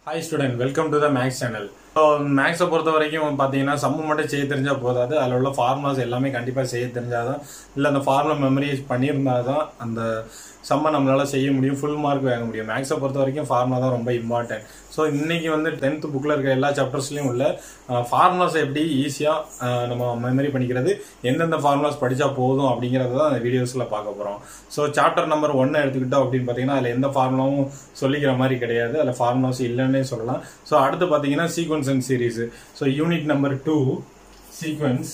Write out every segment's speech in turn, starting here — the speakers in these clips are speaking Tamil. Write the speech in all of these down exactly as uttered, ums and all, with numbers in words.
Hi student, welcome to the Max channel. So Max பொறுத்த வரைக்கும் பாத்தீங்கன்னா சம் மட்டும் செய்ய தெரிஞ்சா போதாது. அதுல உள்ள ஃபார்முலாஸ் எல்லாமே கண்டிப்பா செய்ய தெரிஞ்சாதான் இல்ல அந்த ஃபார்முலா மெமரைஸ் பண்ணியிருந்தாதான் அந்த சம்ம நம்மளால செய்ய முடியும், ஃபுல் மார்க் வாங்க முடியும். மேக்ஸை பொறுத்த வரைக்கும் ஃபார்முலா தான் ரொம்ப இம்பார்ட்டன்ட். ஸோ இன்னைக்கு வந்து டென்த் புக்ல இருக்க எல்லா சாப்டர்ஸ்லயும் உள்ள ஃபார்முலாஸ் எப்படி ஈஸியா நம்ம மெமரி பண்ணிக்கிறது, எந்தெந்த ஃபார்முலாஸ் படிச்சா போதும் அப்படிங்கறத தான் அந்த வீடியோஸ்ல பார்க்க போறோம். ஸோ சாப்டர் நம்பர் ஒன்னு எடுத்துக்கிட்டோம் அப்படின்னு பாத்தீங்கன்னா அதுல எந்த ஃபார்முலாவும் சொல்லிக்கிற மாதிரி கிடையாது, அதுல ஃபார்முலாஸ் இல்லைன்னே சொல்லலாம். ஸோ அடுத்து பாத்தீங்கன்னா sequence and series. So unit number two sequence,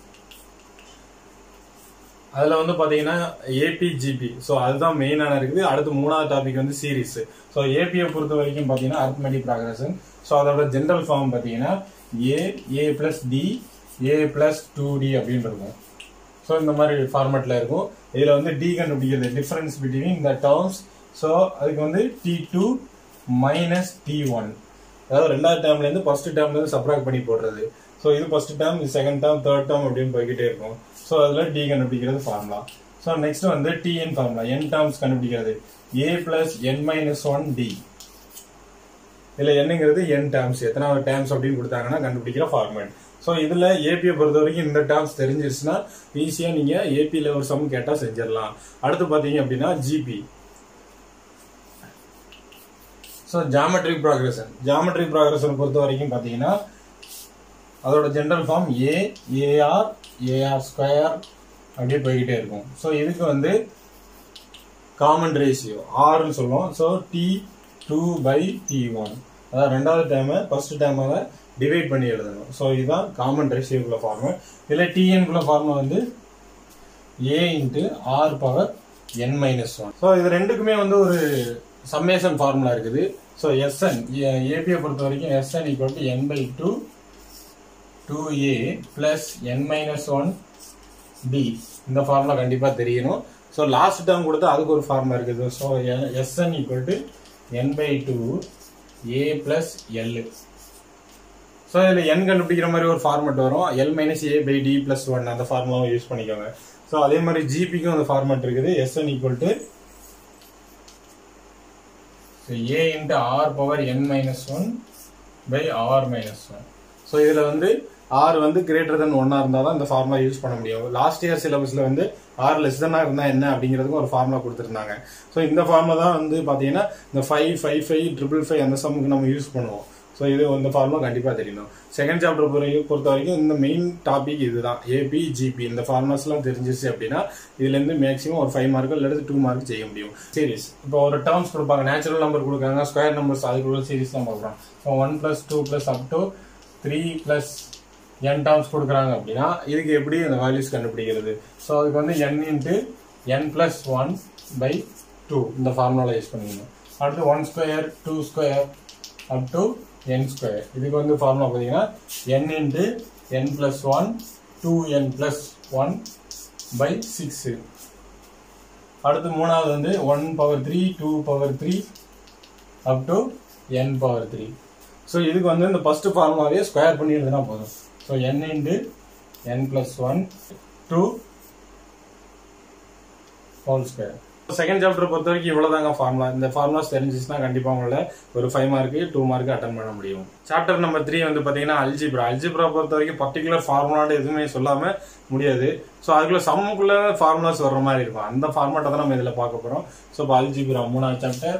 அதுல வந்து பாத்தீங்கன்னா ஏபிஜிபி. ஸோ அதுதான் மெயினான இருக்குது. அடுத்து மூணாவது டாபிக் வந்து சீரீஸ். ஸோ ஏபியை பொறுத்த வரைக்கும் பாத்தீங்கன்னா அரித்மெட்டிக் ப்ராக்ரஷன். ஸோ அதோட ஜென்ரல் ஃபார்ம் பாத்தீங்கன்னா A A plus D A plus two D அப்படின்னு இருக்கும். ஸோ இந்த மாதிரி ஃபார்மேட்ல இருக்கும். இதுல வந்து டி கண்டுபிடிக்கிறது difference between the terms. So அதுக்கு வந்து D two minus D one, அதாவது ரெண்டாவது டேர்ம்ல இருந்து ஃபர்ஸ்ட் டேர்ம்ல இருந்து சப்ராக்ட் பண்ணி போடுறது. ஸோ இது ஃபர்ஸ்ட் டேர்ம், இது செகண்ட் டேர்ம், தேர்ட் டேர்ம் அப்படின்னு போய்கிட்டே இருக்கும். ஸோ அதுல டி கண்டுபிடிக்கிறது ஃபார்முலா. ஸோ நெக்ஸ்ட் வந்து டிஎன் ஃபார்முலா, என் டேர்ம்ஸ் கண்டுபிடிக்கிறது A plus N minus one D. இதுல என்னங்கிறது என் டேர்ம்ஸ், எத்தனாவது டேர்ம்ஸ் அப்படின்னு கொடுத்தாங்கன்னா கண்டுபிடிக்கிற ஃபார்மேட். ஸோ இதுல ஏபியை பொறுத்த வரைக்கும் இந்த டேர்ம்ஸ் தெரிஞ்சிருச்சுன்னா ஈஸியா நீங்க ஏபியில ஒரு சம் கேட்டா செஞ்சிடலாம். அடுத்து பாத்தீங்க அப்படின்னா GP. So geometric progression. Geometric progression பொறுத்த வரைக்கும் பாத்தீங்கன்னா அதோட general form A AR AR square அப்படியே போய்கிட்டே இருக்கும். ஸோ இதுக்கு வந்து காமன் ரேஷியோ ஆர்னு சொல்லுவோம். So D two by D one, அதாவது ரெண்டாவது டேர்மை ஃபர்ஸ்ட் டேர்மால டிவைட் பண்ணி எழுதணும். ஸோ இதுதான் காமன் ரேஷியோக்குள்ள ஃபார்ம். இதுல டிஎன்குள்ள ஃபார்ம் வந்து A into R power N minus one. So இது ரெண்டுக்குமே வந்து ஒரு சம்மேஷன் ஃபார்முலா இருக்குது. ஸோ எஸ்என் ஏபியை பொறுத்த வரைக்கும் SN equal to N by two two A plus N minus one D. இந்த ஃபார்முலா கண்டிப்பா தெரியணும். ஸோ லாஸ்ட் டேர்ம் கொடுத்தா அதுக்கு ஒரு ஃபார்முலா இருக்குது. So SN equal to N by two A plus L. So இதில் என் கண்டுபிடிக்கிற மாதிரி ஒரு ஃபார்மெட் வரும், L minus A by D plus one, அந்த ஃபார்முலாவை யூஸ் பண்ணிக்கோங்க. ஸோ அதே மாதிரி ஜிபிக்கும் அந்த ஃபார்மெட் இருக்குது. SN equal to A into R power N minus one by R minus one. So இதில் வந்து ஆர் வந்து கிரேட்டர் தென் ஒன்னா இருந்தால் தான் இந்த ஃபார்முலா யூஸ் பண்ண முடியும். லாஸ்ட் இயர் சிலபஸ்ல வந்து ஆர் லெஸ் தென்னா இருந்தா என்ன அப்படிங்கிறதுக்கு ஒரு ஃபார்முலா கொடுத்துருந்தாங்க. ஸோ இந்த ஃபார்முலா தான் வந்து பாத்தீங்கன்னா இந்த five five five triple five அந்த சம்முக்கு நம்ம யூஸ் பண்ணுவோம். ஸோ இது இந்த ஃபார்முலா கண்டிப்பா தெரியணும். செகண்ட் சாப்டர் பொறுத்த வரைக்கும் இந்த மெயின் டாபிக் இதுதான், ஏபி ஜிபி. இந்த ஃபார்முலாஸ் எல்லாம் தெரிஞ்சிச்சு அப்படின்னா இதுல இருந்து மேக்ஸிமம் ஒரு ஃபைவ் மார்க் அல்லது டூ மார்க் செய்ய முடியும். சீரிஸ் இப்போ ஒரு டேர்ம்ஸ் கொடுப்பாங்க, நேச்சுரல் நம்பர் கொடுக்காங்க, ஸ்கொயர் நம்பர்ஸ், அதுக்குள்ள சீரிஸ் தான் பார்க்குறோம். So one plus two plus up to three plus N terms கொடுக்குறாங்க அப்படின்னா இதுக்கு எப்படி அந்த வேல்யூஸ் கண்டுபிடிக்கிறது? ஸோ அதுக்கு வந்து N into N plus one by two இந்த ஃபார்முலா யூஸ் பண்ணிக்கணும். அடுத்து one square two square up to N square. இதுக்கு வந்து ஃபார்முலா பார்த்தீங்கன்னா N into N plus one two N plus one by six. அடுத்து மூணாவது வந்து one power three two power three up to N power three. So இதுக்கு வந்து இந்த ஃபர்ஸ்ட் ஃபார்முலாவே ஸ்கொயர் பண்ணி எழுதுனா போதும். So N into N plus one two whole square. Second chapter பொறுத்த வரைக்கும் இவ்வளவுதாங்க ஃபார்முலா. இந்த ஃபார்முலாஸ் தெரிஞ்சிச்சுன்னா கண்டிப்பா உங்களால ஒரு five mark two mark attain பண்ண முடியும். சாப்டர் நம்பர் த்ரீ வந்து பாத்தீங்கன்னா அல்ஜிப்ரா. அல்ஜிப்ரா பொறுத்த வரைக்கும் பர்டிகுலர் ஃபார்முலான்னு எதுவுமே சொல்லாம முடியாது. ஸோ அதுக்குள்ள சம்முக்குள்ள ஃபார்முலாஸ் வர்ற மாதிரி இருக்கும். அந்த ஃபார்மேட்டை தான் நம்ம இதுல பார்க்க போறோம். ஸோ இப்போ அல்ஜிப்ரா மூணாவது சாப்டர்.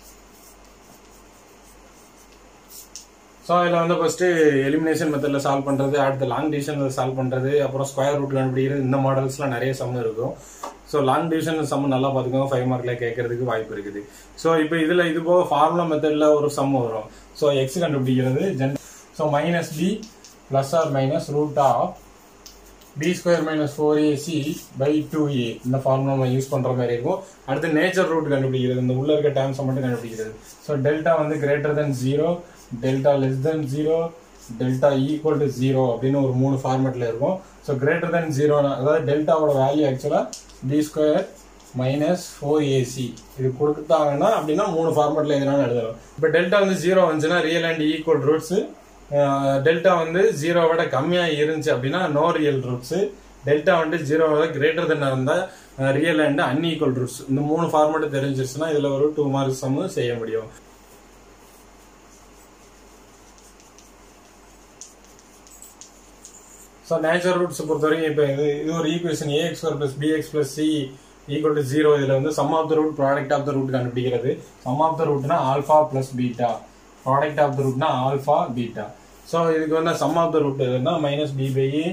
ஸோ அதில் வந்து ஃபர்ஸ்ட் எலிமினேஷன் மெத்தட்ல சால்வ் பண்றது, அடுத்து லாங் டிவிஷன்ல சால்வ் பண்றது, அப்புறம் ஸ்கொயர் ரூட் கண்டுபிடிக்கிறது, இந்த மாடல்ஸ்லாம் நிறைய சம் இருக்கும். ஸோ லாங் டிவிஷன் சம் நல்லா பார்த்துக்கோங்க, ஃபைவ் மார்க்ல கேட்கறதுக்கு வாய்ப்பு இருக்குது. ஸோ இப்போ இதுல இது போக ஃபார்முலா மெத்தட்ல ஒரு சம் வரும். ஸோ எக்ஸ் கண்டுபிடிக்கிறது ஜென். So minus B plus or minus root of B square minus four AC by two A, இந்த ஃபார்முலா நம்ம யூஸ் பண்ற மாதிரி இருக்கும். அடுத்து நேச்சர் ரூட் கண்டுபிடிக்கிறது, இந்த உள்ள இருக்க டேர்ம்ஸை மட்டும் கண்டுபிடிக்கிறது. ஸோ டெல்டா வந்து greater than zero, delta less than zero, delta equal to zero அப்படின்னு ஒரு மூணு ஃபார்மேட்ல இருக்கும். ஸோ கிரேட்டர் தென் ஜீரோ, அதாவது டெல்டாவோட value actually B square minus four AC இது கொடுத்தாங்கன்னா அப்படின்னா மூணு ஃபார்மேட்ல எதுனாலும் எழுதலாம். இப்போ டெல்டா வந்து ஜீரோ வந்துச்சுன்னா real and equal roots, delta வந்து ஜீரோ விட கம்மியா இருந்துச்சு அப்படின்னா நோ ரியல் ரூட்ஸ், டெல்டா வந்து ஜீரோ விட கிரேட்டர் தென் இருந்தா ரியல் அண்ட் அன்ஈக்குவல் ரூட்ஸ். இந்த மூணு ஃபார்மேட் தெரிஞ்சிருச்சுன்னா இதுல ஒரு டூ மார்க்ஸ் சம் செய்ய முடியும். ஸோ நேச்சுரல் ரூட்ஸ் பொறுத்த வரைக்கும் இப்போ இது இது ஒரு equation AX square plus BX plus C equal to zero. இதில் வந்து sum of the root product of the root கண்டுபிடிக்கிறது. சம் ஆஃப் த ரூட்னா alpha plus beta, product of the ரூட்னா ஆல்ஃபா பீட்டா. ஸோ இதுக்கு வந்து சம் ஆஃப் த ரூட் எதுனா minus B by A,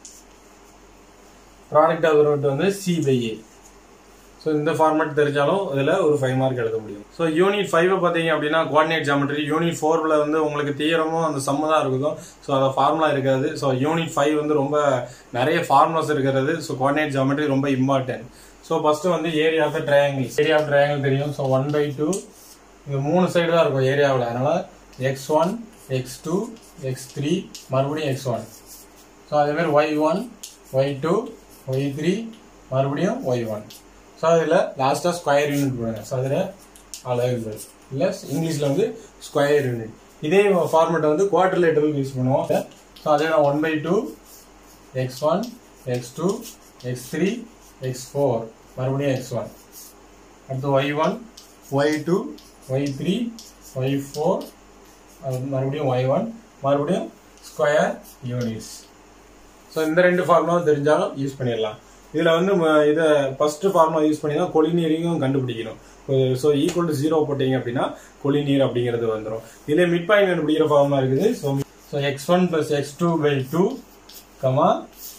product of the root வந்து சி பை ஏ. ஸோ இந்த ஃபார்மேட் தெரிஞ்சாலும் இதில் ஒரு ஃபைவ் மார்க் எழுத முடியும். ஸோ யூனிட் ஃபைவ் பார்த்தீங்க அப்படின்னா கோஆர்டினேட் ஜாமெட்ரி. யூனிட் ஃபோரில் வந்து உங்களுக்கு தியரமும் அந்த சம்மு தான் இருக்கும். ஸோ அதை ஃபார்முலா இருக்காது. ஸோ யூனிட் ஃபைவ் வந்து ரொம்ப நிறைய ஃபார்முலாஸ் இருக்கிறது. ஸோ கோஆர்டினேட் ஜாமெட்ரி ரொம்ப இம்பார்ட்டன்ட். ஸோ ஃபர்ஸ்ட் வந்து area of the triangle. Area of triangle தெரியும். ஸோ ஒன் பை டூ, இது மூணு சைடு தான் இருக்கும் ஏரியாவில். அதனால X one X two X three மறுபடியும் எக்ஸ் ஒன். ஸோ அதேமாதிரி Y one Y two Y three மறுபடியும் ஒய் ஒன். ஸோ அதில் லாஸ்ட்டாக ஸ்கொயர் யூனிட் போடுங்க. ஸோ அதில் அலகுகள் இல்லை இங்கிலீஷில் வந்து ஸ்கொயர் யூனிட். இதே ஃபார்மேட்டை வந்து குவாட்ரிலேட்டரல் யூஸ் பண்ணுவோம். ஸோ அதே நான் one by two X one X two X three X four மறுபடியும் எக்ஸ் ஒன். அடுத்து Y one Y two Y three Y four மறுபடியும் ஒய் ஒன் மறுபடியும் ஸ்கொயர் யூனிட்ஸ். ஸோ இந்த ரெண்டு ஃபார்முலாவும் தெரிஞ்சாலும் யூஸ் பண்ணிடலாம். இதில் வந்து இதை ஃபர்ஸ்ட் ஃபார்முலா யூஸ் பண்ணி தான் கொலினியரிங்கும் கண்டுபிடிக்கணும். ஸோ ஈக்குவல் டு ஜீரோ போட்டீங்க அப்படின்னா கொலினியர் அப்படிங்கிறது வந்துடும். இதில் மிட் பாயிண்ட் கண்டுபிடிக்கிற ஃபார்முலா இருக்குது. So so X one plus X two by two comma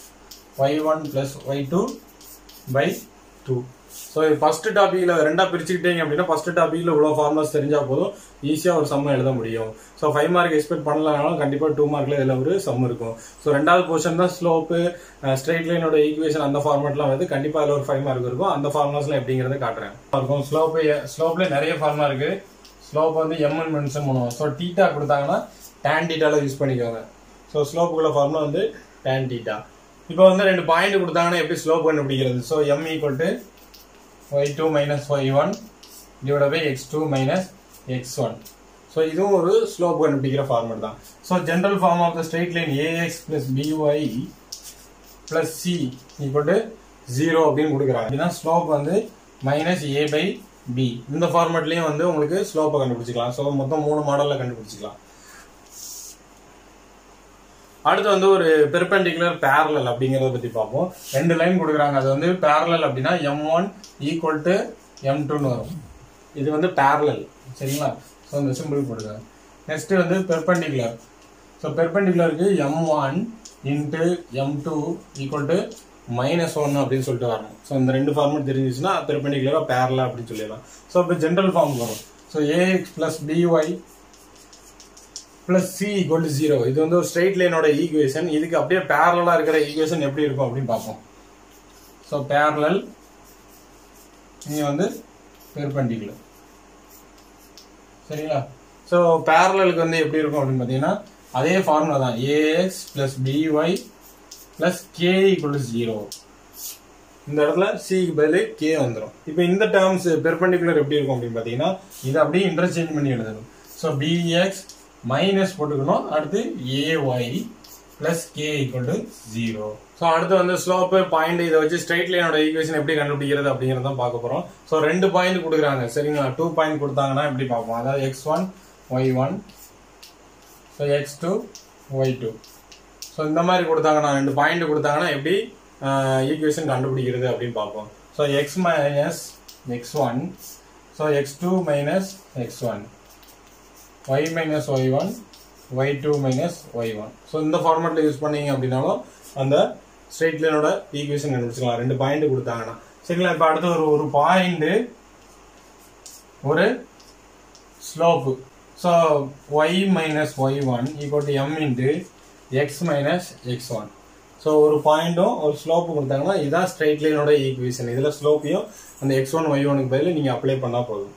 Y one plus Y two by two. So first டாபிக்ல ரெண்டா பிரிச்சுக்கிட்டீங்க அப்படின்னா ஃபர்ஸ்ட் டாபிக்ல இவ்வளோ ஃபார்முலாஸ் தெரிஞ்சா போதும் ஈஸியாக ஒரு சம் எழுத முடியும். ஸோ ஃபைவ் மார்க் எக்ஸ்பெக்ட் பண்ணலனாலும் கண்டிப்பாக டூ மார்க்ல இதில் ஒரு சம் இருக்கும். ஸோ ரெண்டாவது போர்ஷன் தான் ஸ்லோப்பு, ஸ்ட்ரெயிட் லைனோட ஈக்குவேஷன், அந்த ஃபார்மேட்லாம் வந்து கண்டிப்பாக அதில் ஒரு ஃபைவ் மார்க் இருக்கும். அந்த ஃபார்முலாஸ்லாம் எப்படிங்கிறத காட்டுறேன். இருக்கும் ஸ்லோப்பு ஸ்லோப்ல நிறைய ஃபார்முலா இருக்கு. ஸ்லோப் வந்து எம்என் மென்ஷன் பண்ணுவோம். ஸோ டீட்டா கொடுத்தாங்கன்னா டேன் டீட்டால யூஸ் பண்ணிக்கோங்க. ஸோ ஸ்லோப்புக்குள்ள ஃபார்முலா வந்து டேன் டீட்டா. இப்போ வந்து ரெண்டு பாயிண்ட் கொடுத்தாங்கன்னா எப்படி ஸ்லோப் கண்டுபிடிக்கிறது? So M equal to Y two minus Y one divide by X two minus X one. So இதுவும் ஒரு ஸ்லோப் கண்டுபிடிக்கிற ஃபார்மேட் தான். So general form of the straight line AX plus BY plus C equal to zero அப்படின்னு கொடுக்குறாங்க. அப்படின்னா ஸ்லோப் வந்து மைனஸ் ஏ பை பி. இந்த ஃபார்மேட்லயும் வந்து உங்களுக்கு ஸ்லோப்பை கண்டுபிடிச்சிக்கலாம். ஸோ மொத்தம் மூணு மாடல்ல கண்டுபிடிச்சிக்கலாம். அடுத்து வந்து ஒரு பெர்பெண்டிகுலர் பேரலல் அப்படிங்கறத பத்தி பார்ப்போம். ரெண்டு லைன் கொடுக்குறாங்க. அது வந்து பேரலல் அப்படின்னா M one equal to M டூன்னு வரும். இது வந்து பேரலல், சரிங்களா? ஸோ இந்த சிம்பிள் போடுங்க. நெக்ஸ்ட் வந்து பெர்பெண்டிகுலர். ஸோ பெர்பெண்டிகுலருக்கு M one into M two equal to minus one அப்படின்னு சொல்லிட்டு வரணும். ஸோ இந்த ரெண்டு ஃபார்மேட் தெரிஞ்சிச்சுன்னா பெர்பெண்டிகுலரா பேரலல் அப்படின்னு சொல்லிடலாம். ஸோ இப்போ ஜென்ரல் ஃபார்ம் வரும். So AX plus BY plus C equal to zero. இது வந்து ஒரு ஸ்ட்ரெயிட் லைனோட ஈக்குவேஷன். இதுக்கு அப்படியே பேரலா இருக்கிற ஈக்குவேஷன் எப்படி இருக்கும் அப்படின்னு பார்ப்போம். ஸோ பேரலல் இங்க வந்து பெர்பெண்டிகுலர், சரிங்களா? ஸோ பேரலலுக்கு வந்து எப்படி இருக்கும் அப்படின்னு பார்த்தீங்கன்னா அதே ஃபார்முலா தான். AX plus BY plus K equal to zero. இந்த இடத்துல சிக்கு பதில் கே வந்துடும். இப்போ இந்த டேர்ம்ஸ் பெர்பெண்டிகுலர் எப்படி இருக்கும் அப்படின்னு பார்த்தீங்கன்னா இதை அப்படியே இன்டர்சேஞ்ச் பண்ணி எழுதணும். ஸோ பிஎக்ஸ் மைனஸ் போட்டுக்கணும். அடுத்து AY plus K equal to zero. So அடுத்து வந்து ஸ்லோப்பு பாயிண்ட் இதை வச்சு ஸ்ட்ரெயிட் லைனோட ஈக்குவேஷன் எப்படி கண்டுபிடிக்கிறது அப்படிங்கிறத பார்க்க போறோம். ஸோ ரெண்டு பாயிண்ட் கொடுக்குறாங்க, சரிங்களா? டூ பாயிண்ட் கொடுத்தாங்கன்னா எப்படி பார்ப்போம்? அதாவது X one Y one, so X two Y two. So இந்த மாதிரி கொடுத்தாங்கன்னா ரெண்டு பாயிண்ட் கொடுத்தாங்கன்னா எப்படி ஈக்குவேஷன் கண்டுபிடிக்கிறது அப்படின்னு பார்ப்போம். So X minus X one, so X two minus X one, y minus y one, y two minus y one. So இந்த ஃபார்மேட்ல யூஸ் பண்ணீங்க அப்படின்னாலும் அந்த ஸ்ட்ரெயிட் லைனோட ஈக்குவேஷன் கண்டுபிடிச்சிக்கலாம். ரெண்டு பாயிண்ட் கொடுத்தாங்கன்னா, சரிங்களா? இப்போ அடுத்து ஒரு ஒரு பாயிண்ட் ஒரு slope. So y minus y one equal to m into x minus x one. So ஒரு பாயிண்டும் ஒரு ஸ்லோப்பு கொடுத்தாங்கன்னா இதுதான் ஸ்ட்ரெயிட் லைனோட ஈக்குவேஷன். இதுல ஸ்லோப்பையும் அந்த எக்ஸ் ஒன் ஒய் ஒனுக்கு பதில் நீங்க அப்ளை பண்ணா போதும்.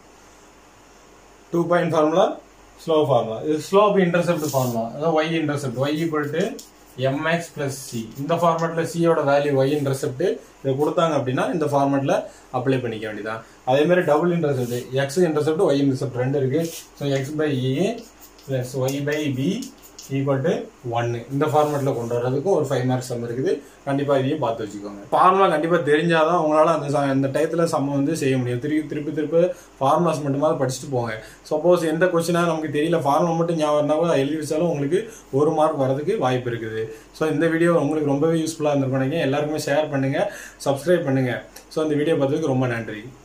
Two point formula, slope formula. இது ஸ்லோப் இன்டர்செப்ட் ஃபார்முலா. அதாவது y intercept y equal to mx plus C. இந்த ஃபார்மேட்ல c யோட வேல்யூ y இன்டர்செப்ட் இதை கொடுத்தாங்க அப்படின்னா இந்த ஃபார்மேட்ல அப்ளை பண்ணிக்க வேண்டியதான். அதே மாதிரி double intercept x intercept y intercept ரெண்டு இருக்கு. So x by A plus Y by B equal to ஒன்னு இந்த ஃபார்மேட்ல கொண்டு வர்றதுக்கும் ஒரு ஃபைவ் மார்க்ஸ் சம் இருக்குது. கண்டிப்பா இதையும் பார்த்து வச்சுக்கோங்க. ஃபார்முலா கண்டிப்பா தெரிஞ்சாதான் உங்களால அந்த அந்த டயத்துல சம் வந்து செய்ய முடியும். திருப்பி திருப்பி திருப்பி ஃபார்முலாஸ் மட்டுமாவது படிச்சுட்டு போங்க. சப்போஸ் எந்த கொஸ்டினா நமக்கு தெரியல, ஃபார்முலா மட்டும் ஞாபகம் இருந்தாலும் எழுதி வச்சாலும் உங்களுக்கு ஒரு மார்க் வரதுக்கு வாய்ப்பு இருக்குது. ஸோ இந்த வீடியோ உங்களுக்கு ரொம்பவே யூஸ்ஃபுல்லா இருந்திருக்கும். எல்லாருக்குமே ஷேர் பண்ணுங்க, சப்ஸ்கிரைப் பண்ணுங்க. ஸோ இந்த வீடியோ பார்த்ததுக்கு ரொம்ப நன்றி.